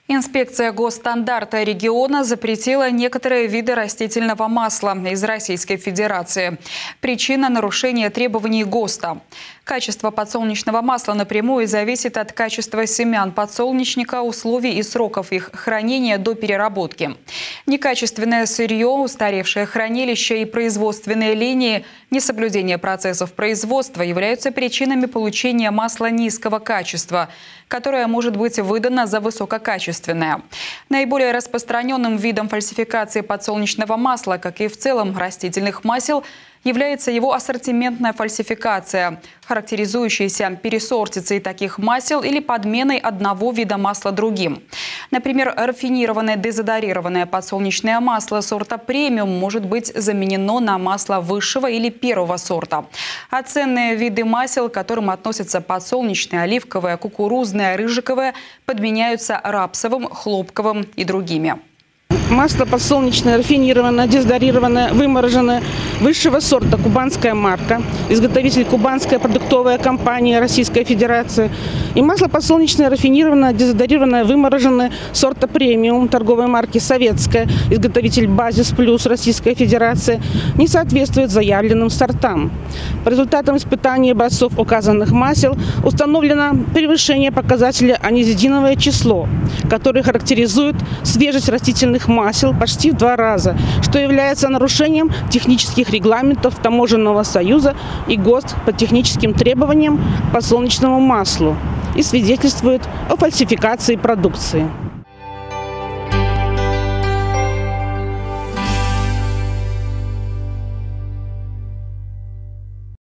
Инспекция госстандарта региона запретила некоторые виды растительного масла из Российской Федерации. Причина – нарушения требований ГОСТа. Качество подсолнечного масла напрямую зависит от качества семян подсолнечника, условий и сроков их хранения до переработки. Некачественное сырье, устаревшее хранилище и производственные линии, несоблюдение процессов производства являются причинами получения масла низкого качества, которое может быть выдано за высококачественное. Наиболее распространенным видом фальсификации подсолнечного масла, как и в целом растительных масел, является его ассортиментная фальсификация, характеризующаяся пересортицей таких масел или подменой одного вида масла другим. Например, рафинированное дезодорированное подсолнечное масло сорта премиум может быть заменено на масло высшего или первого сорта. А ценные виды масел, к которым относятся подсолнечное, оливковое, кукурузное, рыжиковое, подменяются рапсовым, хлопковым и другими. Масло подсолнечное, рафинированное, дезодорированное, вымороженное, высшего сорта, кубанская марка, изготовитель кубанская продуктовая компания Российской Федерации. И масло подсолнечное, рафинированное, дезодорированное, вымороженное, сорта премиум, торговой марки советская, изготовитель Базис Плюс Российской Федерации, не соответствует заявленным сортам. По результатам испытаний образцов указанных масел установлено превышение показателя анизидиновое число, которое характеризует свежесть растительных масел почти в 2 раза, что является нарушением технических регламентов Таможенного союза и ГОСТ по техническим требованиям к подсолнечному маслу и свидетельствует о фальсификации продукции.